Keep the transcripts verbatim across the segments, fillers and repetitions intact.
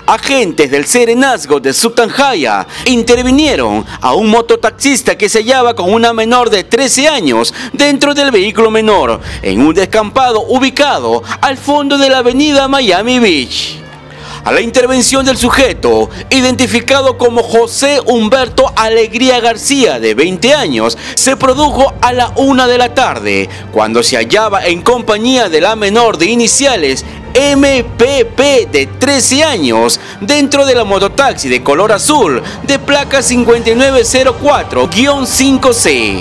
agentes del Serenazgo de Subtanjaya intervinieron a un mototaxista que se hallaba con una menor de trece años dentro del vehículo menor en un descampado ubicado al fondo de la avenida Miami Beach. A la intervención del sujeto, identificado como José Humberto Alegría García, de veinte años, se produjo a la una de la tarde, cuando se hallaba en compañía de la menor de iniciales M P P de trece años dentro de la mototaxi de color azul de placa cincuenta y nueve cero cuatro guion cinco C.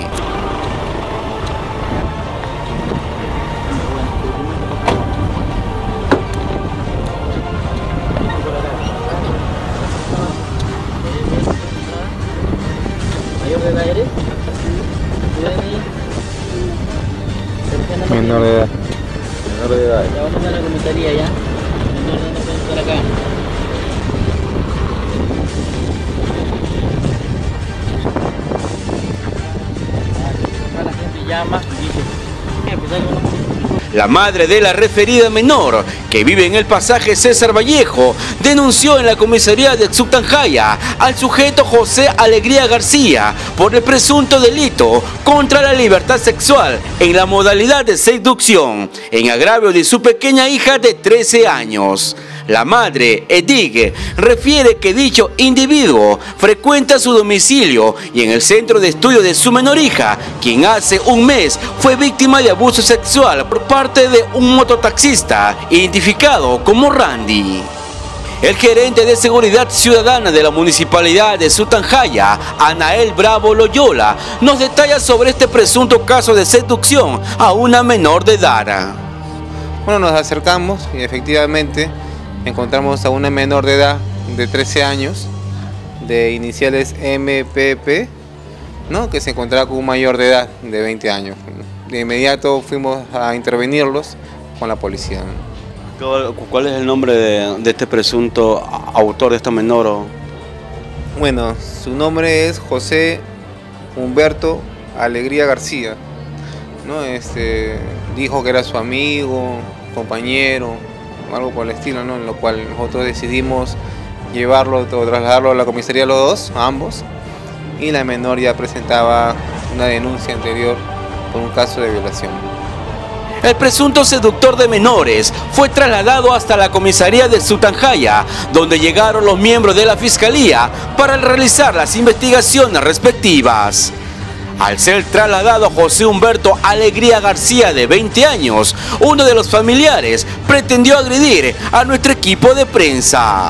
Menor de edad. Menor de edad. Ya vamos a la comisaría ya. Menor no pueden estar acá. La gente llama y dice, eh, pues algo no. La madre de la referida menor, que vive en el pasaje César Vallejo, denunció en la comisaría de Subtanjaya al sujeto José Alegría García por el presunto delito contra la libertad sexual en la modalidad de seducción, en agravio de su pequeña hija de trece años. La madre, Edig, refiere que dicho individuo frecuenta su domicilio y en el centro de estudio de su menor hija, quien hace un mes fue víctima de abuso sexual por parte de un mototaxista identificado como Randy. El gerente de Seguridad Ciudadana de la Municipalidad de Subtanjaya, Anael Bravo Loyola, nos detalla sobre este presunto caso de seducción a una menor de edad. Bueno, nos acercamos y efectivamente encontramos a una menor de edad de trece años, de iniciales M P P, ¿no? Que se encontraba con un mayor de edad de veinte años. De inmediato fuimos a intervenirlos con la policía. ¿Cuál es el nombre de, de este presunto autor de esta menor? Bueno, su nombre es José Humberto Alegría García, ¿no? Este, dijo que era su amigo, compañero, algo por el estilo, ¿no? En lo cual nosotros decidimos llevarlo o trasladarlo a la comisaría los dos, a ambos, y la menor ya presentaba una denuncia anterior por un caso de violación. El presunto seductor de menores fue trasladado hasta la comisaría de Subtanjaya, donde llegaron los miembros de la fiscalía para realizar las investigaciones respectivas. Al ser trasladado José Humberto Alegría García, de veinte años, uno de los familiares pretendió agredir a nuestro equipo de prensa.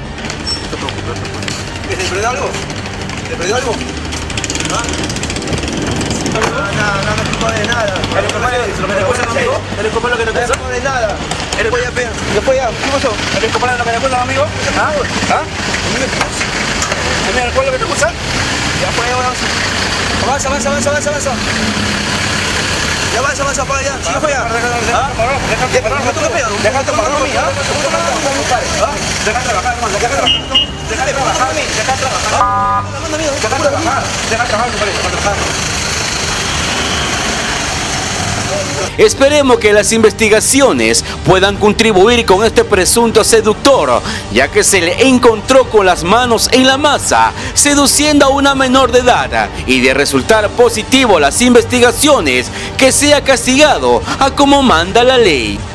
¿Te perdió algo? ¿Te perdió algo? ¿Ah? No, no, no me culpo de nada. ¿Eres culpable de lo que le acusan, amigo? ¿Eres culpable de lo que le acusan? No me culpo de nada. ¿Eres culpable de lo que le acusan? ¿Qué pasó? ¿Eres culpable de lo que le acusan, amigo? ¿Ah? ¿Ah? ¿Eres culpable de lo que te acusan? Ya fue, vamos. Avanza, avanza, avanza, avanza, avanza. Ya avanza, avanza para allá. Sigue para allá. ¿Ah? Déjate pegar. Déjate pagar a mí, ¿ah? Déjate trabajar, hermano. Déjate trabajar. Déjate trabajar. Déjate trabajar. Déjate trabajar. Déjate trabajar, compadre. Déjate trabajar. Esperemos que las investigaciones puedan contribuir con este presunto seductor, ya que se le encontró con las manos en la masa, seduciendo a una menor de edad, y de resultar positivo las investigaciones, que sea castigado a como manda la ley.